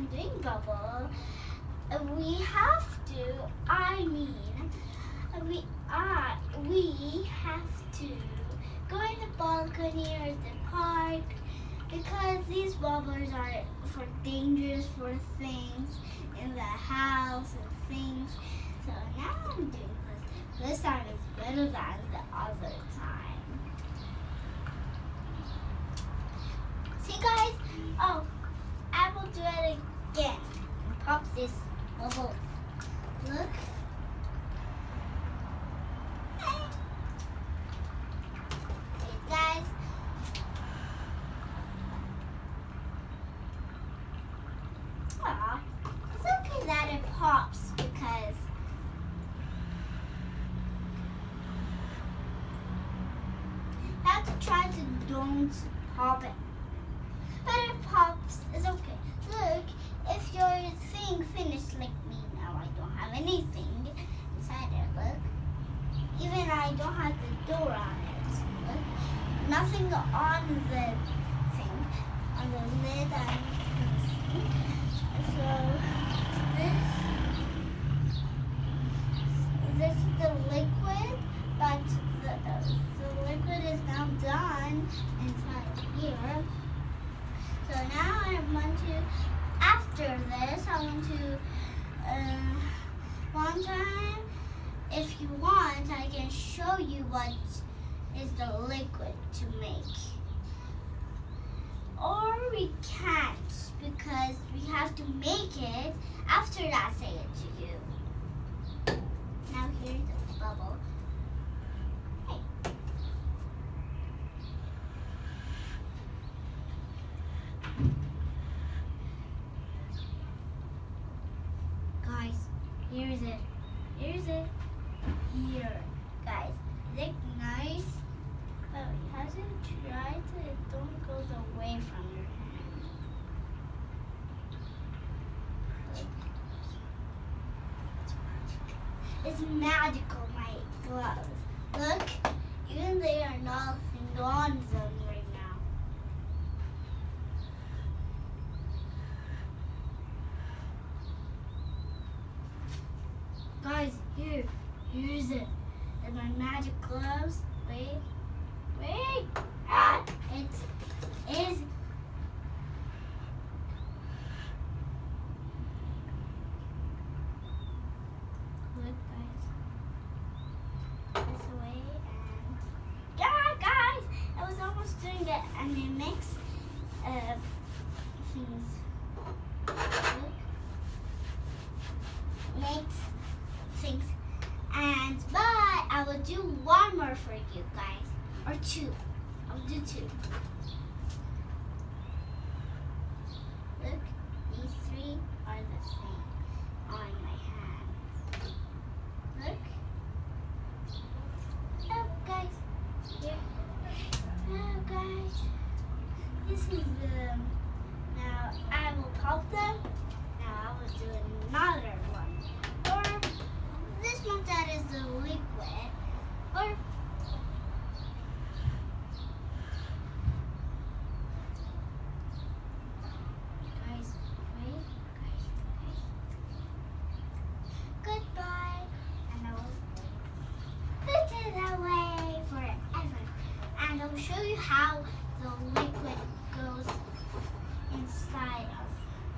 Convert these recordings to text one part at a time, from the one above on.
I'm doing bubble, we have to, we have to go in the balcony or the park because these bubblers are for dangerous for things in the house and things. So now I'm doing this. This time is better than the other time. See guys? Oh, I will do it again. Pop this bubble. Look. Hey guys. Aw, it's okay that it pops because I have to try to don't pop it. But it pops. It's okay. Look, if your thing finished like me now, I don't have anything inside it. Look. Even I don't have the door on it. Look. Nothing on the thing. On the lid and so this is the liquid, but the liquid is now done inside here. So now I want to, after this, I want to, one time, if you want, I can show you what is the liquid to make. Or we can't, because we have to make it after I say it to you. Now here's the bubble. Hey. Guys, here's it. Here's it. Here. Guys, is it nice? But you have to try to it don't goes away from your hand. It's magical, my gloves. Look, even they are not on them right now. Guys, here's it. And my magic gloves. Wait. It is. Look, guys. This way and. Yeah, guys! I was almost doing it and it makes things. Look. Makes things. And but I will do one more for you guys. Or two. I'll do two. Look, these three are the same on my hand. Look. Oh, guys. Here. Oh, guys. This is now I will pop them. Now I will do another one. Or this one that is the liquid. Or I'll show you how the liquid goes inside of.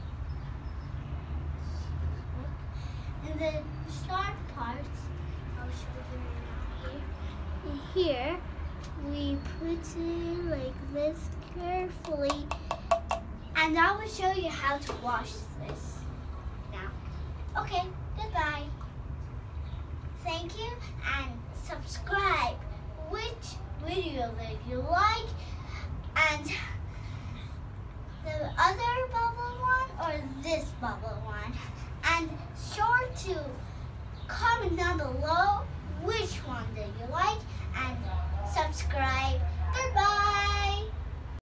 And the start part, I'll show you right now here. Here, we put it like this carefully, and I will show you how to wash this now. Okay, goodbye. Thank you, and subscribe. Which video that you like, and the other bubble one or this bubble one, and sure to comment down below which one that you like and subscribe. Goodbye.